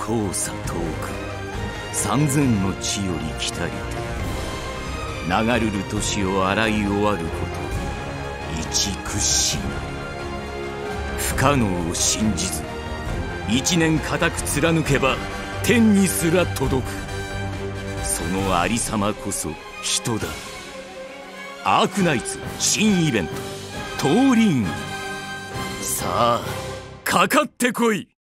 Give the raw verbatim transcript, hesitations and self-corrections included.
遠さ遠く三千の地より来たりと流るる年を洗い終わること一屈しない。不可能を信じず一年固く貫けば天にすら届く。そのありさまこそ人だ。アークナイツ新イベント「東林院」さあかかってこい。